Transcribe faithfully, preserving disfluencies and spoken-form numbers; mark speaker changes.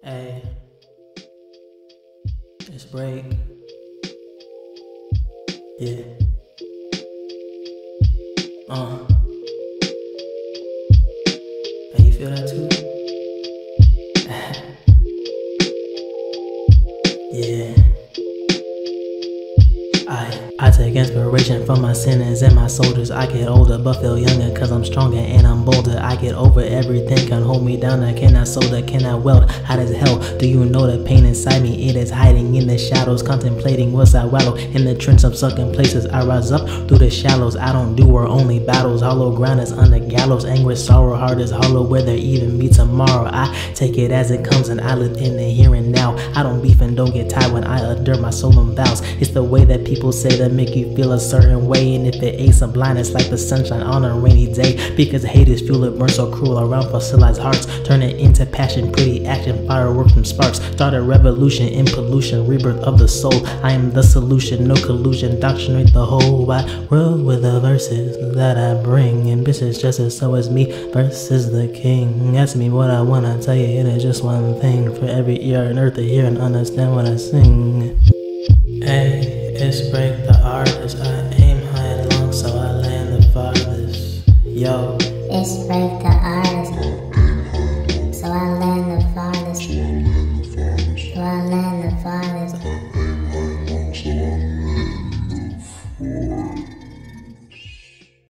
Speaker 1: Hey, it's break. Yeah. Uh. Hey, you feel that too? Yeah. I, I take inspiration from my sinners and my soldiers. I get older but feel younger cause I'm stronger and I'm bolder. I get over everything, can hold me down. I cannot solder, cannot weld. Hot as hell, do you know the pain inside me? It is hiding in the shadows, contemplating what's I wallow. In the trench of sunken places, I rise up through the shallows. I don't do or only battles, hollow ground is under gallows. Anguish, sorrow, heart is hollow, where there even be tomorrow. I take it as it comes and I live in the here and now. I don't beef and don't get tired when I udder my solemn vows. It's the way that people say that make you feel a certain way, and if it ain't sublime, it's like the sunshine on a rainy day. Because hate is fuel, it burns so cruel around fossilized hearts. Turn it into passion, pretty action, fireworks from sparks. Start a revolution in pollution, rebirth of the soul. I am the solution, no collusion, doctrinate the whole wide world with the verses that I bring. Ambitious justice, so is me versus the king. Ask me what I wanna tell you, it is just one thing. For every ear on earth to hear and understand what I sing. Hey. It's break the artist, I aim high and long so I land the farthest. Yo.
Speaker 2: It's break the artist.